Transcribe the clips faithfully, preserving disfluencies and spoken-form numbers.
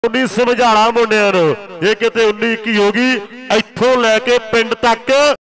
उन्नी समझाना मुंडिया नूं ये किते उन्नी इक्की होगी इत्थों लैके पिंड तक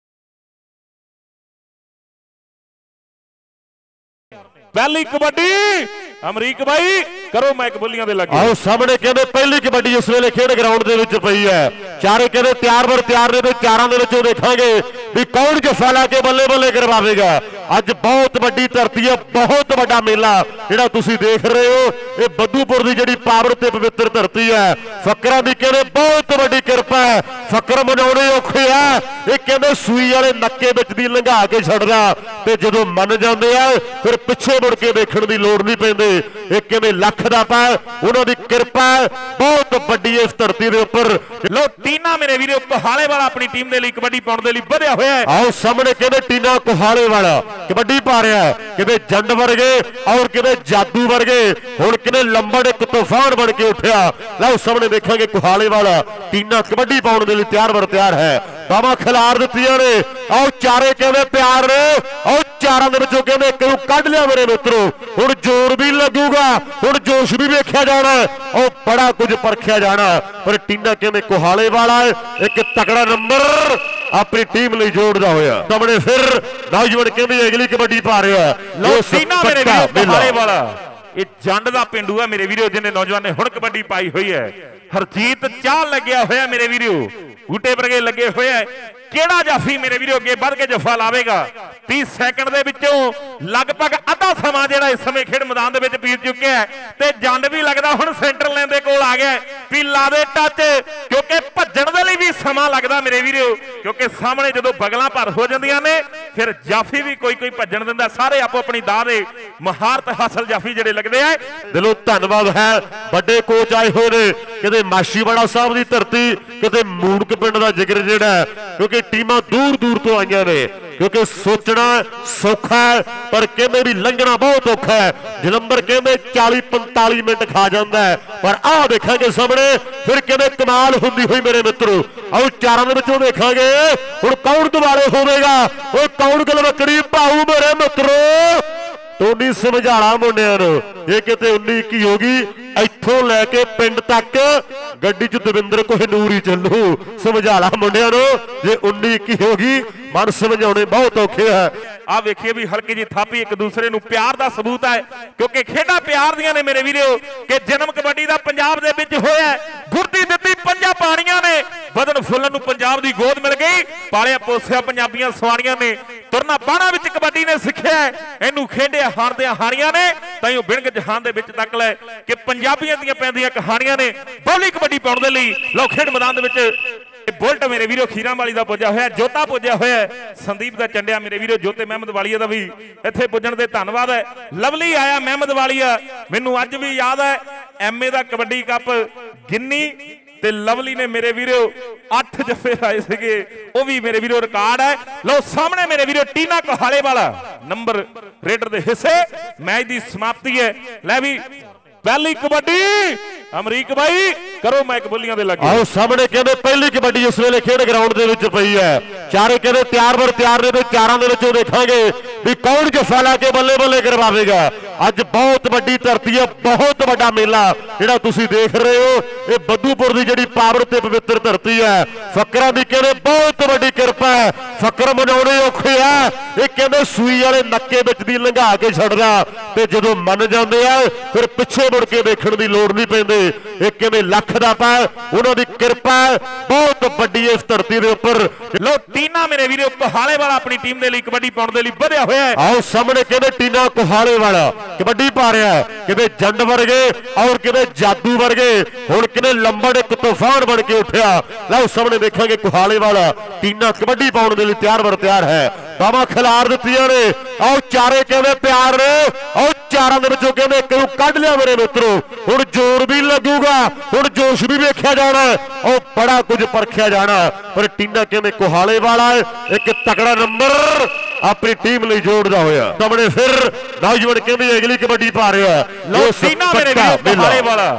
पहली कबड्डी अमरीक भाई करो मैक बोलियां दे लगे आओ सामने कहते पहली कबड्डी इस वेले खेड ग्राउंड दे विच पई है चारे कहते तैयार बर तैयार ने चारां दे विचों देखांगे भी कौन जफा ला के बल्ले बल्ले करवावेगा। अज बहुत वड्डी धरती है, बहुत वड्डा मेला जिहड़ा तुसीं देख रहे हो। ये बद्दूपुर की जिहड़ी पावर ते पवित्र धरती है, फकरां दी कहते बहुत वड्डी किरपा है। फकर मनाउणे औखे आ, ये कहते सूई वाले नक्के विच दी लंघा के छड्डदा ते जदों मन जांदे आ फिर पिछे मुड़ के देखण दी लोड़ नहीं पैंदी। ये कहते लख दा पा उन्हां दी किरपा बहुत वड्डी इस धरती दे उपर। लो टीना मेरे वीरे कोहाले वाला अपनी टीम दे लई कबड्डी पाउण दे लई वधिया होया है। आओ सामने कहते टीना कोहाले वाला कबड्डी पा रहा है, किते जंड वर्गे और किते जादू वर्गे हुण किते लंबड़ एक तूफान बन के उठा। लो सामने देखेंगे कोहाले वाला टीना कबड्डी पाउण दे लई तैयार बर तैयार है। बाबा खिलार दित्तियां ने आओ चारे कहते प्यार ने आओ चारां दे विचों कहते एक नूं कढ लिया मेरे मित्रों। हुण जोर भी लगूगा, हुण जोश भी वेख्या जाना और बड़ा कुछ परखिया जाना। पर टीना कहते कोहाले वाला एक तगड़ा नंबर अपनी टीम लिए जोड़दा होया। सामने फिर नौजवान कहते अगली कबड्डी पा रहा है। लो टीना मेरे वीरो कोहाले वाला ये जंड दा पिंडू है मेरे वीरो, जिन्हें नौजवान ने हुण कबड्डी पाई हुई है। हरजीत चाह लग्या होया मेरे वीरो, बूटे वर्गे लगे हुए है। केड़ा जाफी मेरे वीरो अगे बढ़ के जफा लावेगा। तीस सैकंड दे विचों लगभग अद्धा समा जिहड़ा इस समय खेड मैदान दे विच बीत चुक्या है ते जंड भी लगदा हुण सेंटर लाइन दे कोल आ गया भी ला दे टच, क्योंकि भज्जण दे लई भी समा लगदा मेरे वीरो, क्योंकि सामने जदों बगलां भर हो जांदियां ने फिर जाफी भी कोई कोई भज्जण दिंदा। सारे आपो अपनी दाह दे महारत हासिल जाफी जिहड़े लगदे आ। दिलों धन्नवाद है बड़े कोच आए हुए ने, किते माशीवाड़ा साहब की धरती, किते मूणक पिंड का जिक्र जिहड़ा है, क्योंकि टीमां दूर दूर तो आईयां ने। क्योंकि सोचना सौखा है पर कहते भी लंघना बहुत औखा है। जलंधर कहते चालीस पंताली मिनट खा जाता है, पर आ देखेंगे सामने फिर कहते कमाल होंदी हुई मेरे मित्रों। आओ चारां दे विचों देखांगे हुण कौन दुबारे होवेगा, ओह कौन गलवकड़ी पाऊ मेरे मित्रों। टोनी समझाना मुंडिया नूं ये किते उन्नी इक्की होगी इत्थों लैके पिंड तक गड्डी च दविंदर कोहनूर ही चलू। समझाला मुंडिया नूं जे उन्नी इक्की होगी मन समझाने बहुत औखे है। आ वेखिए भी हल्की जी थापी एक दूसरे नूं प्यार दा सबूत है, क्योंकि खेडा प्यार दियां ने मेरे वीरो। कि जन्म कबड्डी दा पंजाब दे विच होया, गुरदी दित्ती पंजा पाणियां ने, बदन फुल्लन नूं पंजाब दी गोद मिल गई, पालिया पोसिया पंजाबियां सवारियां ने, तुरना बाणा विच कबड्डी ने सिੱਖਿਆ, इनू खेडिया हारदियां हारियां ने ताईं बिणग जहान दे विच तक लै कि पंजाबियां दियां पैंदियां कहानियां ने। बौली कबड्डी पाउण दे लई लो खेड मैदान दे विच बुलट मेरे वीरो खीरां वाली दा पुज्जा होया, जोता पुज्जा होया, संदीप दा चंडिया मेरे वीरो, जोते महमद वालिया दा भी इत्थे पुज्जण दे धन्नवाद है। लवली आया महमद वालिया, मैनू अज भी याद है एम ए दा कबड्डी कप गिन्नी ते लवली ने मेरे वीरो अठ जफे लाए सीगे, वो भी मेरे वीरो रिकॉर्ड है। लो सामने मेरे वीरो टीना कोहाले वाला नंबर रेडर दे हिस्से मैच दी समाप्ति है। लै भी पहली कबड्डी अमरीक भाई करो मैक बोलियां दे लगे। आओ सामने कहते पहली कबड्डी इस वेले खेड ग्राउंड दे विच पई है, चारे कहते तैयार बर तैयार ने चारां दे विचों देखांगे भी कौन जफा ला के बल्ले बल्ले करवावेगा। अज बहुत वड्डी धरती है, बहुत वड्डा मेला जिहड़ा तुसीं देख रहे हो। ये बद्दूपुर की जिहड़ी पावर ते पवित्र धरती है, फकरां दी कहते बहुत वड्डी किरपा है। फकर मनाउणे औखे आ, ये कहते सूई वाले नक्के विच दी लंघा के छड्डदा ते जदों मन जांदे आ फिर पिछे मुड़ के देखण दी लोड़ नहीं पैंदी। एक कहते लख दा पा उन्हां दी किरपा बहुत वड्डी इस धरती दे उपर। लो टीना मेरे वीरो कोहाले वाला अपनी टीम दे लई कबड्डी पाउण दे लई वधिया होया है। आओ सामने कहते टीना कोहाले वाला कबड्डी पा रहा है, किते जंड वर्गे और किते जादू वर्गे हुण किते लंबड़ एक तूफान बन के उठा। लो सामने देखेंगे कोहाले वाला टीना कबड्डी पाउण दे लई तैयार बर तैयार है। बाबा खिलार दित्तियां ने आओ चारे कहते प्यार ने आओ चारां दे विचों कहते एक नूं कढ लिया मेरे मित्रों। हुण जोर भी लगूगा, हुण जोश भी वेख्या जाना और बड़ा कुछ परखिया जाना। पर टीना कहते कोहाले वाला एक तगड़ा नंबर अपनी टीम लिए जोड़दा होया। सामने फिर नौजवान कहते अगली कबड्डी पा रहा है। लो टीना मेरे वीरो कोहाले वाला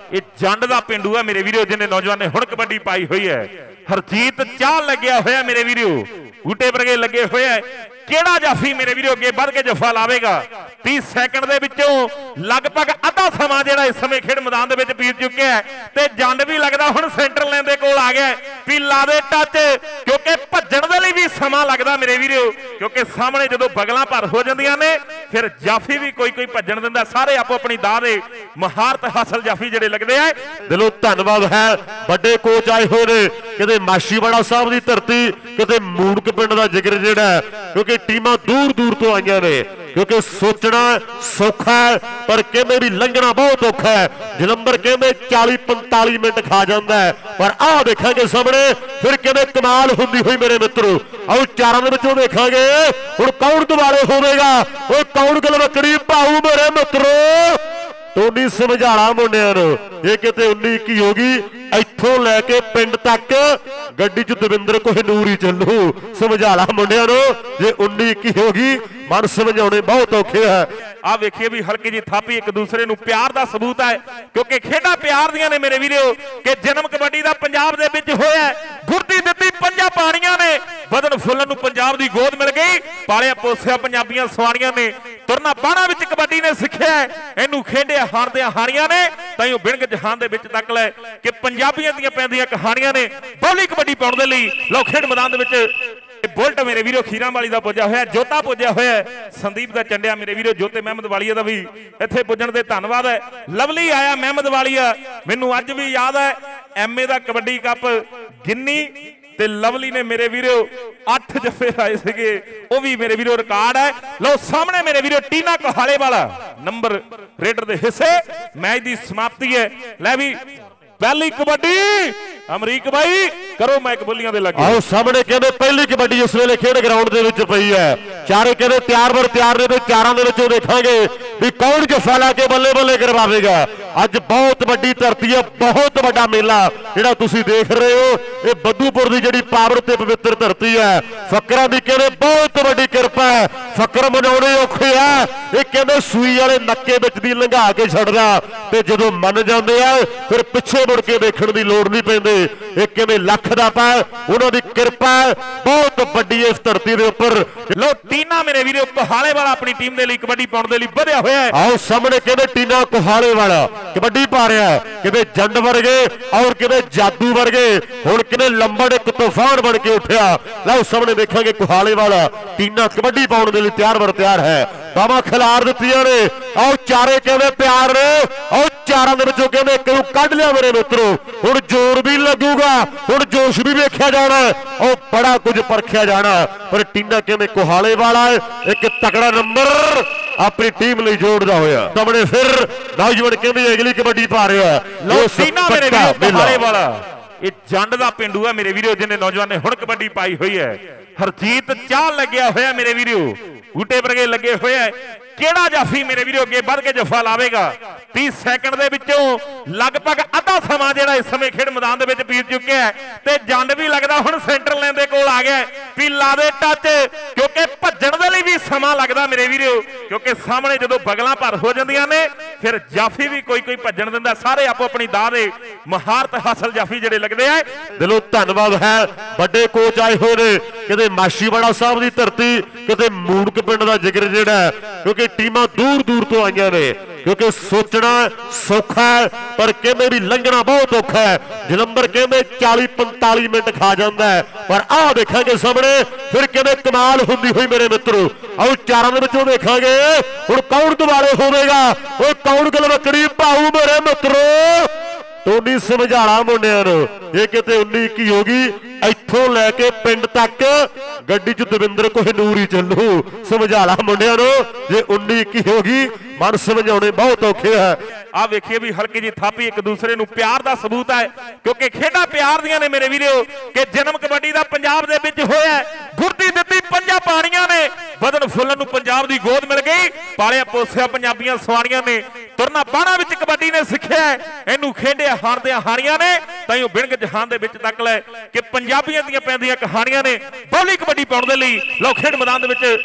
ਇਹ ਜੰਡ ਦਾ ਪਿੰਡੂ ਹੈ ਮੇਰੇ ਵੀਰੋ, ਜਿਹਨੇ ਨੌਜਵਾਨ ਨੇ ਹੁਣ ਕਬੱਡੀ ਪਾਈ ਹੋਈ ਹੈ। ਹਰਜੀਤ ਚਾਹ ਲੱਗਿਆ ਹੋਇਆ ਮੇਰੇ ਵੀਰੋ, ਬੂਟੇ ਵਰਗੇ ਲੱਗੇ ਹੋਇਆ। ਕਿਹੜਾ ਜਾਫੀ ਮੇਰੇ ਵੀਰੋ ਅੱਗੇ ਵੱਧ ਕੇ ਜਫਾ ਲਾਵੇਗਾ। तीस ਸੈਕਿੰਡ ਦੇ ਵਿੱਚੋਂ ਲਗਭਗ ਅੱਧਾ ਸਮਾਂ ਜਿਹੜਾ ਇਸ ਸਮੇਂ ਖੇਡ ਮੈਦਾਨ ਦੇ ਵਿੱਚ ਬੀਤ ਚੁੱਕਿਆ ਹੈ ਤੇ ਜੰਡ ਵੀ ਲੱਗਦਾ ਹੁਣ ਸੈਂਟਰ ਲਾਈਨ ਦੇ ਕੋਲ ਆ ਗਿਆ ਵੀ ਲਾ ਦੇ ਟੱਚ, ਕਿਉਂਕਿ ਭੱਜਣ ਦੇ ਲਈ ਵੀ ਸਮਾਂ ਲੱਗਦਾ ਮੇਰੇ ਵੀਰੋ, ਕਿਉਂਕਿ ਸਾਹਮਣੇ ਜਦੋਂ ਬਗਲਾਂ ਭਰ ਹੋ ਜਾਂਦੀਆਂ ਨੇ ਫਿਰ ਜਾਫੀ ਵੀ ਕੋਈ ਕੋਈ ਭੱਜਣ ਦਿੰਦਾ। ਸਾਰੇ ਆਪੋ ਆਪਣੀ ਦਾਅ ਦੇ ਮਹਾਰਤ ਹਾਸਲ ਜਾਫੀ ਜਿਹੜੇ ਲੱਗਦੇ ਆ। ਦਿਲੋਂ ਧੰਨਵਾਦ ਹੈ, ਵੱਡੇ ਕੋਚ ਆਏ ਹੋਏ ਨੇ, ਕਿਤੇ ਮਾਸ਼ੀਵਾੜਾ ਸਾਹਿਬ ਦੀ ਧਰਤੀ, ਕਿਤੇ ਮੂਣਕ ਪਿੰਡ ਦਾ ਜ਼ਿਕਰ ਜਿਹੜਾ, ਕਿਉਂਕਿ टीमां दूर दूर तो आईयां ने, क्योंकि सोचना सौखा है पर कहते भी लंघना बहुत औखा है। जलंधर कहते चालीस पैंतालीस मिनट खा जाता है, पर आ देखेंगे सामने फिर कहते कमाल होंदी हुई मेरे मित्रों। आओ चारों के विचों देखांगे हुण कौन दुबारे होवेगा, वो कौन गलवकड़ी भाऊ मेरे मित्रों। टोनी समझाला मुंडियां नूं ये किते उन्नी इक्की होगी, इत्थों लैके पिंड तक गड्डी च दविंदर कोहिनूर ही चलू। समझाला मुंडियां नूं जे उन्नी इक्की होगी, मन समझाने बहुत औखे है। आ वेखिए भी हल्की जी थापी एक दूसरे नूं प्यार दा सबूत है, क्योंकि खेडां प्यार दियां ने मेरे वीरो, कि जन्म कबड्डी दा पंजाब दे विच होया, गुरदी दित्ती पंजां पाणियां ने, बदन फुल्लन नूं पंजाब दी गोद मिल गई, पालिया पोसिया पंजाबियां सवारियां ने, तुरना बाणा विच कबड्डी ने सिੱਖਿਆ, ਇਹਨੂੰ ਖੇਡਿਆ ਹਾਰਦਿਆਂ ਹਾਰੀਆਂ ਨੇ, ਤਾਈਓ ਬਿਣਗ ਜਹਾਨ ਦੇ ਵਿੱਚ ਤੱਕ ਲੈ ਕਿ ਪੰਜਾਬੀਆਂ ਦੀਆਂ ਪੈਂਦੀਆਂ ਕਹਾਣੀਆਂ ਨੇ। ਬੌਲੀ ਕਬੱਡੀ ਪਾਉਣ ਦੇ ਲਈ ਲਓ ਖੇਡ ਮੈਦਾਨ ਦੇ ਵਿੱਚ बुलट मेरे वीरो खीरा वाली का पुजा होया, जोता पुजा होया, संदीप का चंडिया मेरे वीरो, जोते महमद वालिया का भी इत्थे पुजण दे धन्नवाद है। लवली आया महमद वालिया, मैनू अज भी याद है एम ए का कबड्डी कप गिन्नी ते लवली ने मेरे वीरो अठ जफे लाए सीगे, वो भी मेरे वीरो रिकॉर्ड है। लो सामने मेरे वीरो टीना कोहाले वाला नंबर रेडर दे हिस्से मैच की समाप्ति है। लै भी पहली कबड्डी अमरीक भाई करो मैक बोलियां दे लगे। आओ सामने कहते पहली कबड्डी इस वेले खेड ग्राउंड दे विच पई है, चारे कहते तैयार बर तैयार ने, चारां दे विचों देखांगे भी कौन जफा ला के बल्ले बल्ले करवावेगा। अज बहुत वड्डी धरती है, बहुत वड्डा मेला जिहड़ा तुसीं देख रहे हो, ये बद्दूपुर दी जिहड़ी पावर ते पवित्र धरती है। फकरां दी कहते बहुत वड्डी किरपा है, फकर मनाउणे औखे आ, ये कहते सूई वाले नक्के विच दी लंघा के छड्डदा ते जदों मन जांदे आ फिर पिछे मुड़ के देखण दी लोड़ नहीं पैंदी। एक कहते लख दा पा उन्हां दी किरपा बहुत वड्डी इस धरती दे उपर। लो टीना मेरे वीरो कोहाले वाला अपनी टीम दे लई कबड्डी पाउण दे लई वधिया होया है। आओ सामने कहते टीना कोहाले वाला कबड्डी पा रहा है, कहते जंड वर्गे और कहते जादू वर्गे, हुण कहते लंबड़ एक तूफान बन के उठा। लो सामने देखेंगे कोहाले वाला टीना कबड्डी पाउण दे लई तैयार बर तैयार है, बावा खिलार दित्तियां ने। आओ चारे कहते प्यार ने, आओ चारां दे विचों कहते एक नूं कढ लिया मेरे मित्रों, हुण जोर भी लगूगा, हुण जोश भी वेख्या जाना, और बड़ा कुछ परखिया जाना। पर टीना कहते कोहाले वाला है, एक तगड़ा नंबर अपनी टीम लिए जोड़दा होया। सामने फिर नौजवान कहते अगली कबड्डी पा रहा है। लो टीना मेरे वीरो कोहाले वाला ये जंड दा पिंडू है मेरे वीरो, जिन्हें नौजवान ने हुण कबड्डी पाई हुई है। हरजीत चाह लग्या होया मेरे वीरो, बूटे वर्गे लगे हुए है। केड़ा जाफी मेरे वीरो अगे बढ़ के जफा लावेगा। तीस सैकंड दे विचों लगभग अद्धा समा जिहड़ा इस समय खेड मैदान दे विच बीत चुक्या है ते जंड भी लगदा हुण सेंटर लाइन दे कोल आ गया भी ला दे टच, क्योंकि भज्जण दे लई भी समा लगदा मेरे वीरो, क्योंकि सामने जदों बगलां भर हो जांदियां ने फिर जाफी भी कोई कोई भज्जण दिंदा। सारे आपो अपनी दाअ दे महारत हासल जाफी जिहड़े लगदे आ। दिलों धन्नवाद है, वड्डे कोच आए होए ने, किते माशीवाड़ा साहब दी धरती, किते मूणक पिंड दा जिक्र जिहड़ा, क्योंकि टीमां दूर दूर तो आईयां ने, क्योंकि सोचना सौखा है पर कहते भी लंघना बहुत औखा है। जलंधर कहते चालीस पैंतालीस मिनट खा जाता है, पर आ देखेंगे सामने फिर कहते कमाल होंदी हुई मेरे मित्रों। आओ चारों के विचों देखांगे हुण कौन दुबारे होवेगा, वो कौन गलवकड़ी भाऊ मेरे मित्रों। टोनी समझाला मुंडियां नूं ये किते उन्नी इक्की होगी, इत्थों लैके पिंड तक गड्डी च दविंदर कोहिनूर ही चलू। समझाला मुंडियां नूं जे उन्नी इक्की होगी, मन समझाने बहुत औखे है। आ वेखिए भी हल्की जी थापी एक दूसरे नूं प्यार दा सबूत है, क्योंकि खेडां प्यार दियां ने मेरे वीरो, कि जन्म कबड्डी दा पंजाब दे विच होया, गुरदी दित्ती पंजां पाणियां ने, बदन फुल्लन नूं पंजाब दी गोद मिल गई, पालिया पोसिया पंजाबियां सवारियां ने, तुरना बाणा विच कबड्डी ने सिੱਖਿਆ, ਇਹਨੂੰ ਖੇਡਿਆ ਹਾਰਦਿਆਂ ਹਾਰੀਆਂ ਨੇ, ਤਾਈਓ ਬਿਣਗ ਜਹਾਨ ਦੇ ਵਿੱਚ ਤੱਕ ਲੈ ਕਿ ਪੰਜਾਬੀਆਂ ਦੀਆਂ ਪੈਂਦੀਆਂ ਕਹਾਣੀਆਂ ਨੇ। ਬੌਲੀ ਕਬੱਡੀ ਪਾਉਣ ਦੇ ਲਈ ਲਓ ਖੇਡ ਮੈਦਾਨ ਦੇ ਵਿੱਚ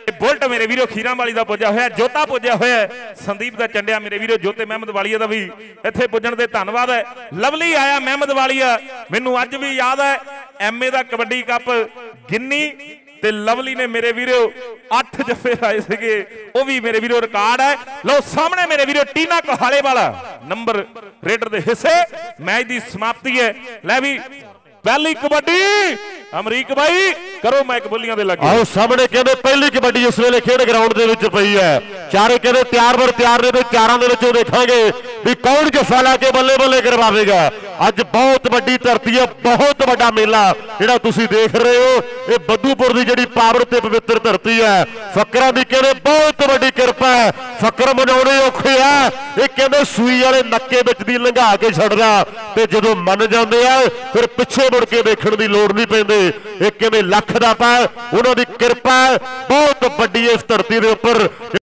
बुलट मेरे वीरो खीरा वाली का पुजा होया, जोता पुजा होया, संदीप का चंडिया मेरे वीरो जोते महमद वालीआ का भी इत्थे पुजण दे धन्नवाद है। लवली आया महमद वालीआ, मैनू अज भी याद है एम ए का कबड्डी कप गिन्नी ते लवली ने मेरे वीरो अठ जफे लाए सीगे, वो भी मेरे वीरो रिकॉर्ड है। लो सामने मेरे वीरो टीना कोहाले वाला नंबर रेडर दे हिस्से मैच की समाप्ति है। लै भी पहली कबड्डी अमरीक भाई करो मैक बोलियां दे लगे। आओ सामने कहते पहली कबड्डी इस वेले खेड ग्राउंड दे विच पई है, चारे कहते तैयार बर तैयार ने, चारां दे विचों देखांगे भी कौन जफा ला के बल्ले बल्ले करवावेगा। अज बहुत वड्डी धरती है, बहुत वड्डा मेला जिहड़ा तुसीं देख रहे हो, ये बद्दूपुर दी जिहड़ी पावर ते पवित्र धरती है। फकरां दी कहते बहुत वड्डी किरपा है, फकर मनाउणे औखे आ, ये कहते सूई वाले नक्के विच दी लंघा के छड्डदा ते जदों मन जांदे आ फिर पिछे मुड़ के देखण दी लोड़ नहीं पैंदी। एक कहते लख दा पा उन्हां दी किरपा बहुत वड्डी इस धरती दे उपर।